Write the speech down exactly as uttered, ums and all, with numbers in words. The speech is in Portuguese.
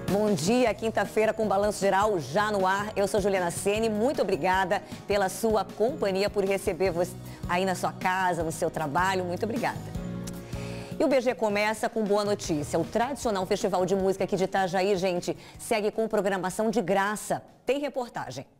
Bom dia, quinta-feira com Balanço Geral já no ar. Eu sou Juliana Ceni, muito obrigada pela sua companhia, por receber você aí na sua casa, no seu trabalho. Muito obrigada. E o B G começa com boa notícia. O tradicional festival de música aqui de Itajaí, gente, segue com programação de graça. Tem reportagem.